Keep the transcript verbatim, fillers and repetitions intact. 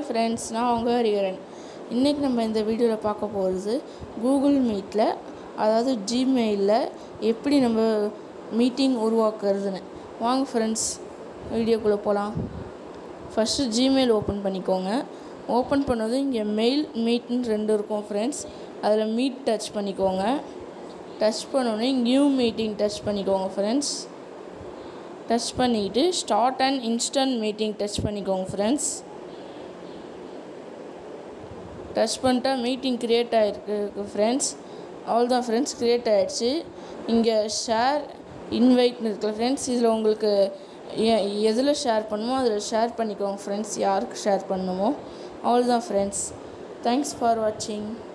Hi friends, நான் உங்கள் ஹரிஹரன். இன்றைக்கி நம்ம இந்த வீடியோவில் பார்க்க போகிறது கூகுள் மீட்டில், அதாவது ஜிமெயிலில் எப்படி நம்ம மீட்டிங் உருவாக்குறதுன்னு. வாங்க ஃப்ரெண்ட்ஸ், வீடியோக்குள்ளே போகலாம். ஃபஸ்ட்டு ஜிமெயில் ஓப்பன் பண்ணிக்கோங்க. ஓப்பன் பண்ணது இங்கே மெயில் மீட்னு ரெண்டு இருக்கும் ஃப்ரெண்ட்ஸ். அதில் மீட் டச் பண்ணிக்கோங்க. டச் பண்ணோன்னே நியூ மீட்டிங் டச் பண்ணிக்கோங்க ஃப்ரெண்ட்ஸ். டச் பண்ணிக்கிட்டு start and instant meeting touch பண்ணிக்கோங்க ஃப்ரெண்ட்ஸ். டச் பண்ணிட்டா மீட்டிங் க்ரியேட் ஆகிருக்கு ஃப்ரெண்ட்ஸ். அவ்வளோதான் ஃப்ரெண்ட்ஸ், க்ரியேட் ஆகிடுச்சு. இங்கே ஷேர் இன்வைட்னு இருக்குல்ல ஃப்ரெண்ட்ஸ், இதில் உங்களுக்கு எதில் ஷேர் பண்ணுமோ அதில் ஷேர் பண்ணிக்கோங்க ஃப்ரெண்ட்ஸ், யாருக்கு ஷேர் பண்ணணுமோ. அவ்வளோதான் ஃப்ரெண்ட்ஸ். தேங்க்ஸ் ஃபார் வாட்சிங்.